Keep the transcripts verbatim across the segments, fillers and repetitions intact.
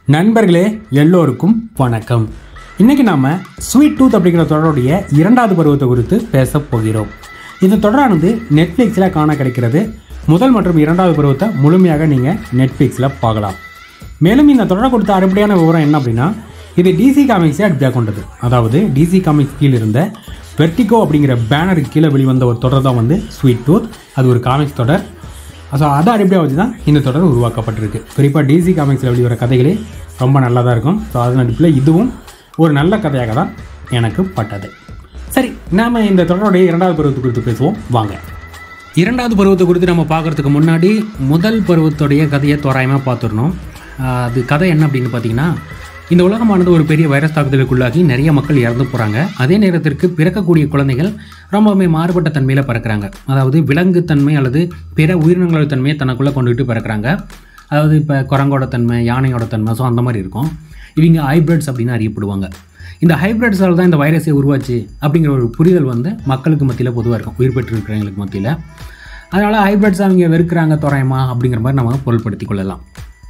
நண்பர்களே எல்லோருக்கும் வணக்கம். இன்றைக்கி நாம் ஸ்வீட் டூத் அப்படிங்கிற தொடருடைய இரண்டாவது பருவத்தை குறித்து பேச போகிறோம். இந்த தொடரானது நெட்ஃப்ளிக்ஸில் காண கிடைக்கிறது. முதல் மற்றும் இரண்டாவது பருவத்தை முழுமையாக நீங்கள் நெட்ஃப்ளிக்ஸில் பார்க்கலாம். மேலும் இந்த தொடரை கொடுத்த அடிப்படையான விவரம் என்ன அப்படின்னா, இது டிசி காமிக்ஸை அடிப்படையாக கொண்டது. அதாவது டிசி காமிக்ஸ் கீழே இருந்த வெர்டிகோ அப்படிங்கிற பேனருக்கு கீழே வெளிவந்த ஒரு தொடர் தான் வந்து ஸ்வீட் டூத். அது ஒரு காமிக்ஸ் தொடர். ஸோ அதை அடிப்படையாக வச்சு தான் இந்த தொடர் உருவாக்கப்பட்டிருக்கு. குறிப்பாக டிசி காமிக்ஸில் வெளிவர கதைகளே ரொம்ப நல்லா தான் இருக்கும். ஸோ அதன் அடிப்பில் இதுவும் ஒரு நல்ல கதையாக தான் எனக்கு பட்டது. சரி, நாம் இந்த தொடருடைய இரண்டாவது பருவத்தை குறித்து பேசுவோம் வாங்க. இரண்டாவது பருவத்தை குறித்து நம்ம பார்க்குறதுக்கு முன்னாடி முதல் பருவத்துடைய கதையை தோராயமாக பார்த்துடணும். அது கதை என்ன அப்படின்னு பார்த்தீங்கன்னா, இந்த உலகமானது ஒரு பெரிய வைரஸ் தாக்குதலுக்குள்ளாகி நிறைய மக்கள் இறந்து போகிறாங்க. அதே நேரத்திற்கு பிறக்கக்கூடிய குழந்தைகள் ரொம்பவுமே மாறுபட்ட தன்மையில் பிறக்கிறாங்க. அதாவது விலங்கு தன்மை அல்லது பிற உயிரினங்களோட தன்மையை தனக்குள்ளே கொண்டுகிட்டு பிறக்கிறாங்க. அதாவது இப்போ குரங்கோட தன்மை, யானையோட தன்மை, ஸோ அந்த மாதிரி இருக்கும். இவங்க ஹைப்ரிட்ஸ் அப்படின்னு அறியப்படுவாங்க. இந்த ஹைப்ரிட்ஸால் தான் இந்த வைரஸை உருவாச்சு அப்படிங்கிற ஒரு புரிதல் வந்து மக்களுக்கு மத்தியில் பொதுவாக இருக்கும், உயிர் பெற்றிருக்கிறவங்களுக்கு மத்தியில். அதனால் ஹைப்ரிட்ஸ் அவங்க வெறுக்கிறாங்க தோராயமா அப்படிங்கிற மாதிரி நம்ம பொருள்படுத்தி கொள்ளலாம்.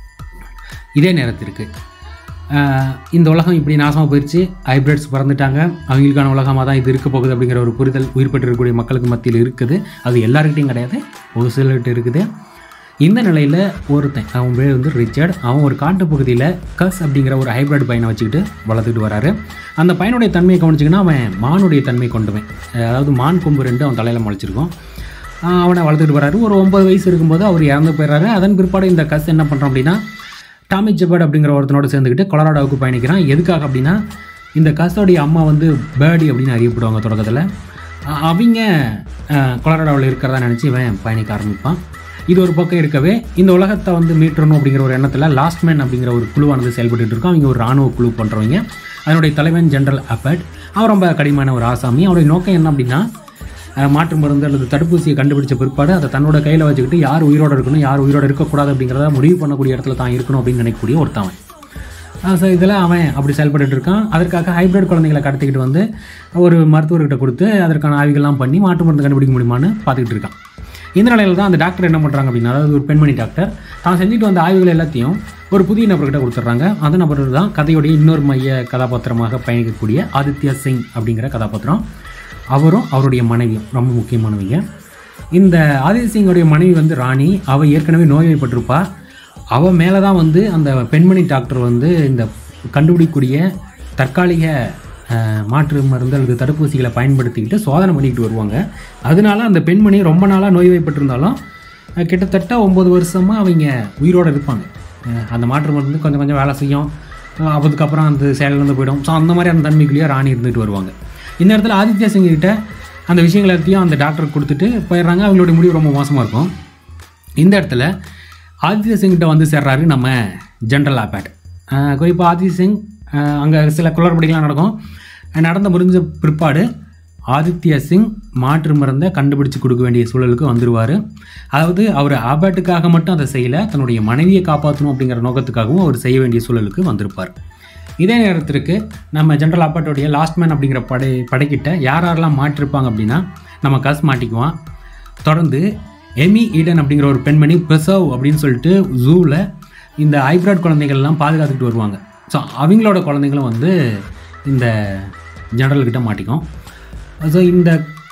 இதே நேரத்திற்கு இந்த உலகம் இப்படி நாசமாக போயிடுச்சு, ஹைப்ரிட்ஸ் பறந்துட்டாங்க, அவங்களுக்கான உலகமாக தான் இது இருக்க போகுது அப்படிங்கிற ஒரு புரிதல் உயிர் பெற்றிருக்கக்கூடிய மக்களுக்கு மத்தியில் இருக்குது. அது எல்லாருக்கிட்டையும் கிடையாது, ஒரு சிலர்கிட்ட இருக்குது. இந்த நிலையில் ஒருத்தன், அவன் பேர் வந்து ரிச்சர்ட், அவன் ஒரு காட்டுப்பகுதியில் கஸ் அப்படிங்கிற ஒரு ஹைப்ரிட் பையனை வச்சுக்கிட்டு வளர்த்துட்டு வராரு. அந்த பையனுடைய தன்மையை கவனிச்சிங்கன்னா அவன் மானுடைய தன்மை கொண்டுவன். அதாவது மான் கொம்பு ரெண்டு அவன் தலையில் முளைச்சிருக்கும். அவனை வளர்த்துட்டு வராரு. ஒரு ஒன்பது வயசு இருக்கும்போது அவர் இறந்து போயிடுறாரு. அதன் பிற்பாடு இந்த கஸ் என்ன பண்ணுறான் அப்படின்னா, டாமி ஜெபர்ட் அப்படிங்கிற ஒருத்தனோடு சேர்ந்துக்கிட்டு கொலராடோவுக்கு பயணிக்கிறான். எதுக்காக அப்படின்னா, இந்த கஸோடைய அம்மா வந்து பேர்டி அப்படின்னு அறியப்படுவாங்க தொடக்கத்தில். அவங்க கொலராடோவில் இருக்கிறதா நினச்சி இவன் பயணிக்க ஆரம்பிப்பான். இது ஒரு பக்கம் இருக்கவே, இந்த உலகத்தை வந்து மீட்டணும் அப்படிங்கிற ஒரு எண்ணத்தில் லாஸ்ட் மேன் அப்படிங்கிற ஒரு குழுவானது செயல்பட்டு இருக்கோம். அவங்க ஒரு இராணுவ குழு பண்ணுறவங்க. அதனுடைய தலைவன் ஜென்ரல் அப்பட். அவன் ரொம்ப கடினமான ஒரு ஆசாமி. அவருடைய நோக்கம் என்ன அப்படின்னா, மாற்று மருந்து அல்லது தடுப்பூசியை கண்டுபிடிச்ச பிற்பாடு அதை தன்னோட கையில் வச்சுக்கிட்டு யார் உயிரோடு இருக்கணும், யார் உயிரோடு இருக்கக்கூடாது அப்படிங்கிறத முடிவு பண்ணக்கூடிய இடத்துல தான் இருக்கணும் அப்படின்னு நினைக்கக்கூடிய ஒருத்தவன். ஸோ இதில் அவன் அப்படி செயல்பட்டு இருக்கான். அதற்காக ஹைப்ரிட் குழந்தைகளை கடத்திக்கிட்டு வந்து ஒரு மருத்துவர்கிட்ட கொடுத்து அதற்கான ஆய்வுகள்லாம் பண்ணி மாற்று மருந்து கண்டுபிடிக்க முடியுமான்னு பார்த்துக்கிட்டு இருக்கான். இந்த நிலையில் தான் அந்த டாக்டர் என்ன பண்ணுறாங்க அப்படின்னா, அதாவது ஒரு பெண்மணி டாக்டர் தான் செஞ்சுட்டு வந்த ஆய்வுகள் எல்லாத்தையும் ஒரு புதிய நபர்கிட்ட கொடுத்துட்றாங்க. அந்த நபர் தான் கதையுடைய இன்னொரு மைய கதாபாத்திரமாக பயணிக்கக்கூடிய ஆதித்யா சிங் அப்படிங்கிற கதாபாத்திரம். அவரும் அவருடைய மனைவியும் ரொம்ப முக்கியமானவங்க. இந்த ஆதித்ய சிங்கோடைய மனைவி வந்து ராணி. அவள் ஏற்கனவே நோய்வாய்ப்பட்டிருப்பா. அவள் மேலே தான் வந்து அந்த பெண்மணி டாக்டர் வந்து இந்த கண்டுபிடிக்கக்கூடிய தற்காலிக மாற்று மருந்து அல்லது தடுப்பூசிகளை பயன்படுத்திக்கிட்டு சோதனை பண்ணிக்கிட்டு வருவாங்க. அதனால அந்த பெண்மணி ரொம்ப நாளாக நோய்வாய்ப்பட்டிருந்தாலும் கிட்டத்தட்ட ஒம்பது வருஷமாக அவங்க உயிரோடு இருப்பாங்க. அந்த மாற்று மருந்து கொஞ்சம் கொஞ்சம் வேலை செய்யும், அதுக்கப்புறம் அந்த செயலிருந்து போயிடும். ஸோ அந்த மாதிரி அந்த தன்மைக்குள்ளேயே ராணி இருந்துட்டு வருவாங்க. இந்த இடத்துல ஆதித்யா சிங் கிட்ட அந்த விஷயங்கள் எல்லாத்தையும் அந்த டாக்டருக்கு கொடுத்துட்டு போயிடுறாங்க. அவங்களுடைய முடிவு ரொம்ப மோசமாக இருக்கும். இந்த இடத்துல ஆதித்யா சிங்கிட்ட வந்து சேர்றாரு நம்ம ஜென்ரல் அப்பட். இப்போ ஆதித்ய சிங் அங்கே சில குளறுபடிகள்லாம் நடக்கும். நடந்த முடிஞ்ச பிற்பாடு ஆதித்யா சிங் மாற்று மருந்தை கண்டுபிடிச்சு கொடுக்க வேண்டிய சூழலுக்கு வந்துடுவார். அதாவது அவர் ஆபட்டுக்காக மட்டும் அதை செய்யலை, தன்னுடைய மனைவியை காப்பாற்றணும் அப்படிங்கிற நோக்கத்துக்காகவும் அவர் செய்ய வேண்டிய சூழலுக்கு வந்திருப்பார். இதே நேரத்திற்கு நம்ம ஜென்ரல் அப்பட்டோடைய லாஸ்ட் மேன் அப்படிங்கிற படை படைக்கிட்ட யார் யாரெல்லாம் மாட்டிருப்பாங்க அப்படின்னா, நம்ம கஸ் மாட்டிக்குவான். தொடர்ந்து எமி ஈடன் அப்படிங்கிற ஒரு பெண்மணி ப்ரிசர்வ் அப்படின்னு சொல்லிட்டு ஜூவில் இந்த ஹைப்ரிட் குழந்தைகள்லாம் பாதுகாத்துக்கிட்டு வருவாங்க. ஸோ அவங்களோட குழந்தைங்களும் வந்து இந்த ஜென்ரல்கிட்ட மாட்டிக்கும். ஸோ இந்த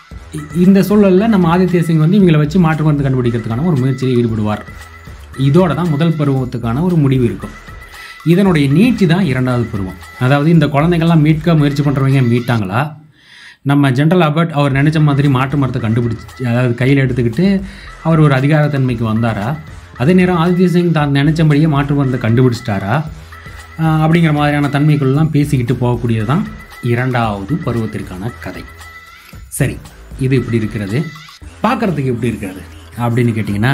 இந்த சூழலில் நம்ம ஆதித்ய சிங் வந்து இவங்களை வச்சு மாற்று மருந்து கண்டுபிடிக்கிறதுக்கான ஒரு முயற்சியில் ஈடுபடுவார். இதோட தான் முதல் பருவத்துக்கான ஒரு முடிவு இருக்கும். இதனுடைய நீட்சி தான் இரண்டாவது பருவம். அதாவது இந்த குழந்தைகள்லாம் மீட்க முயற்சி பண்ணுறவங்க மீட்டாங்களா, நம்ம ஜென்ரல் அப்பட் அவர் நினச்ச மாதிரி மாற்று மரத்தை கண்டுபிடிச்சி அதாவது கையில் எடுத்துக்கிட்டு அவர் ஒரு அதிகாரத்தன்மைக்கு வந்தாரா, அதே நேரம் ஆதித்ய சிங் தான் நினச்சபடியே மாற்று மருந்தை கண்டுபிடிச்சிட்டாரா அப்படிங்கிற மாதிரியான தன்மைகள்லாம் பேசிக்கிட்டு போகக்கூடியது தான் இரண்டாவது பருவத்திற்கான கதை. சரி, இது இப்படி இருக்கிறது, பார்க்குறதுக்கு எப்படி இருக்கிறது அப்படின்னு கேட்டிங்கன்னா,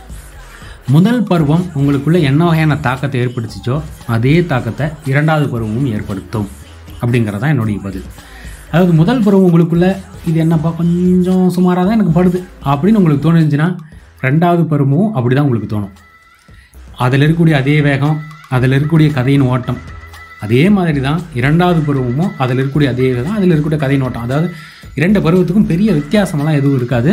முதல் பருவம் உங்களுக்குள்ளே என்ன வகையான தாக்கத்தை ஏற்படுத்திச்சோ அதே தாக்கத்தை இரண்டாவது பருவமும் ஏற்படுத்தும் அப்படிங்கிறது தான் என்னுடைய பதில். அதாவது முதல் பருவம் உங்களுக்குள்ளே இது என்னப்பா கொஞ்சம் சுமாராக தான் எனக்கு படுது அப்படின்னு உங்களுக்கு தோணுச்சுன்னா, ரெண்டாவது பருவமும் அப்படி தான் உங்களுக்கு தோணும். அதில் இருக்கக்கூடிய அதே வேகம், அதில் இருக்கக்கூடிய கதையின் ஓட்டம் அதே மாதிரி தான் இரண்டாவது பருவமும். அதில் இருக்கக்கூடிய அதே வேகம், அதில் இருக்கக்கூடிய கதையின் ஓட்டம். அதாவது இரண்டு பருவத்துக்கும் பெரிய வித்தியாசமெல்லாம் எதுவும் இருக்காது.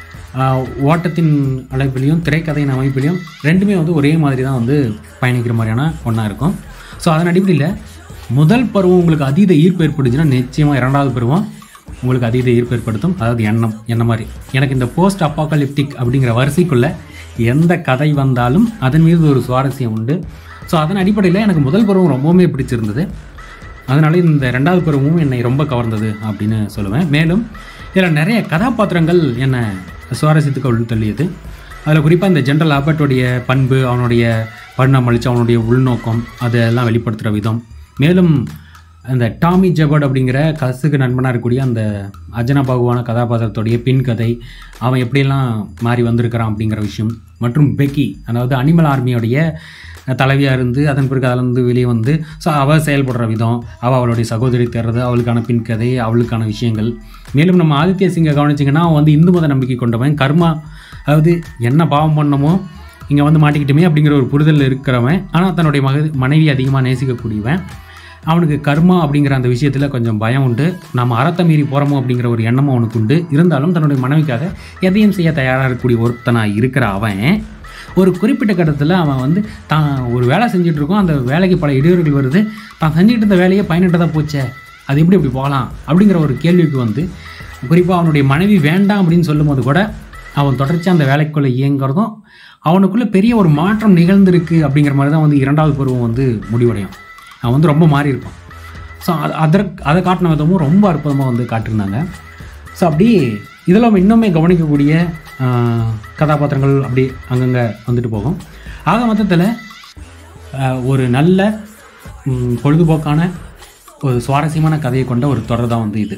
ஓட்டத்தின் அழைப்பிலையும் திரைக்கதையின் அமைப்பிலையும் ரெண்டுமே வந்து ஒரே மாதிரி தான் வந்து பயணிக்கிற மாதிரியான ஒன்றா இருக்கும். ஸோ அதன் அடிப்படையில் முதல் பருவம் உங்களுக்கு அதீத ஈர்ப்பு ஏற்படுச்சுன்னா நிச்சயமாக இரண்டாவது பருவம் உங்களுக்கு அதீத ஈர்ப்பு ஏற்படுத்தும். அதாவது எண்ணம் என்ன மாதிரி எனக்கு இந்த போஸ்ட் அப்பாகலிப்டிக் அப்படிங்கிற வரிசைக்குள்ளே எந்த கதை வந்தாலும் அதன் மீது ஒரு சுவாரஸ்யம் உண்டு. ஸோ அதன் அடிப்படையில் எனக்கு முதல் பருவம் ரொம்பவுமே பிடிச்சிருந்தது. அதனால இந்த ரெண்டாவது பருவமும் என்னை ரொம்ப கவர்ந்தது அப்படின்னு சொல்லுவேன். மேலும் இதில் நிறைய கதாபாத்திரங்கள் என்னை சுவாரஸ்யத்துக்கு உள் தள்ளியது. அதில் குறிப்பாக இந்த ஜென்ரல் ஆபர்ட்டோடைய பண்பு, அவனுடைய பரிணாமளிச்சு அவனுடைய உள்நோக்கம், அதெல்லாம் வெளிப்படுத்துகிற விதம், மேலும் அந்த டாமி ஜெபர்ட் அப்படிங்கிற கசுக்கு நண்பனாக இருக்கக்கூடிய அந்த அஜனா பாகுவான கதாபாத்திரத்துடைய பின் கதை, அவன் எப்படியெல்லாம் மாறி வந்திருக்கிறான் அப்படிங்கிற விஷயம், மற்றும் பெக்கி அதாவது அனிமல் ஆர்மியோடைய தலைவியாக இருந்து அதன் பிறகு அதிலிருந்து வெளியே வந்து ஸோ அவள் செயல்படுற விதம், அவள் அவளுடைய சகோதரி தேர்றது, அவளுக்கான பின் கதை, அவளுக்கான விஷயங்கள். மேலும் நம்ம ஆதித்ய சிங்கை கவனிச்சிங்கன்னா அவன் வந்து இந்து மத நம்பிக்கை கொண்டவன், கர்மா அதாவது என்ன பாவம் பண்ணமோ இங்கே வந்து மாட்டிக்கிட்டுமே அப்படிங்கிற ஒரு புரிதல் இருக்கிறவன். ஆனால் தன்னுடைய மக மனைவி அதிகமாக நேசிக்கக்கூடியவன். அவனுக்கு கர்மா அப்படிங்கிற அந்த விஷயத்தில் கொஞ்சம் பயம் உண்டு. நம்ம அறத்தை மீறி போகிறோமோ அப்படிங்கிற ஒரு எண்ணமும் அவனுக்கு உண்டு. இருந்தாலும் தன்னுடைய மனைவிக்காக எதையும் செய்ய தயாராக இருக்கக்கூடிய ஒருத்தனாக இருக்கிற அவன் ஒரு குறிப்பிட்ட கட்டத்தில் அவன் வந்து தான் ஒரு வேலை செஞ்சிட்ருக்கோம், அந்த வேலைக்கு பல இடையூறுகள் வருது, தான் செஞ்சுக்கிட்டு இருந்த வேலையை பயனிட்டதாக போச்சே, அது எப்படி எப்படி போகலாம் அப்படிங்கிற ஒரு கேள்விக்கு வந்து குறிப்பாக அவனுடைய மனைவி வேண்டாம் அப்படின்னு சொல்லும் போது கூட அவன் தொடர்ச்சி அந்த வேலைக்குள்ளே இயங்குறதும் அவனுக்குள்ளே பெரிய ஒரு மாற்றம் நிகழ்ந்திருக்கு அப்படிங்கிற மாதிரி தான் வந்து இரண்டாவது பருவம் வந்து முடிவடையும். அவன் வந்து ரொம்ப மாறி இருப்பான். ஸோ அது அதற்கு அதை காட்டின விதமும் ரொம்ப அற்புதமாக வந்து காட்டியிருந்தாங்க. ஸோ அப்படி இதில் நம்ம இன்னுமே கவனிக்கக்கூடிய கதாபாத்திரங்கள் அப்படி அங்கங்கே வந்துட்டு போகும். ஆக மொத்தத்தில் ஒரு நல்ல பொழுதுபோக்கான ஒரு சுவாரஸ்யமான கதையை கொண்ட ஒரு தொடர் தான் வந்து இது.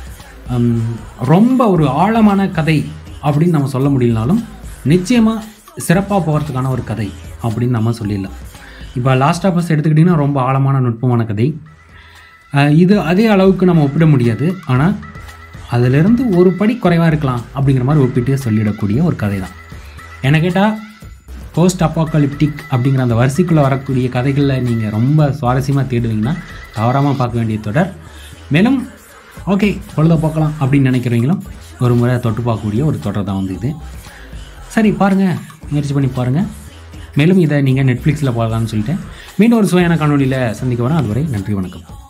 ரொம்ப ஒரு ஆழமான கதை அப்படின்னு நம்ம சொல்ல முடியலனாலும் நிச்சயமாக சிறப்பாக போகிறதுக்கான ஒரு கதை அப்படின்னு நம்ம சொல்லிடலாம். இப்போ லாஸ்ட் ஆஃப் அஸ் எடுத்துக்கிட்டிங்கன்னா ரொம்ப ஆழமான நுட்பமான கதை. இது அதே அளவுக்கு நம்ம ஒப்பிட முடியாது, ஆனால் அதிலிருந்து ஒரு படி குறைவாக இருக்கலாம் அப்படிங்கிற மாதிரி ஒப்பிட்டே சொல்லிடக்கூடிய ஒரு கதை தான். என்ன கேட்டால் போஸ்ட் அப்பாகலிப்டிக் அப்படிங்கிற அந்த வரிசைக்குள்ளே வரக்கூடிய கதைகளில் நீங்கள் ரொம்ப சுவாரஸ்யமாக தேடுவீங்கன்னா தவறாமல் பார்க்க வேண்டிய தொடர். மேலும் ஓகே பொழுத பார்க்கலாம் அப்படின்னு நினைக்கிறவங்களும் ஒரு முறை தொட்டு பார்க்கக்கூடிய ஒரு தொடர் தான் வந்து இது. சரி பாருங்கள், முயற்சி பண்ணி பாருங்கள். மேலும் இதை நீங்கள் நெட்ஃப்ளிக்ஸில் பார்க்கலாம்னு சொல்லிட்டு மீண்டும் ஒரு சுவையான காணொலியில் சந்திக்க வரேன். அதுவரை நன்றி, வணக்கம்.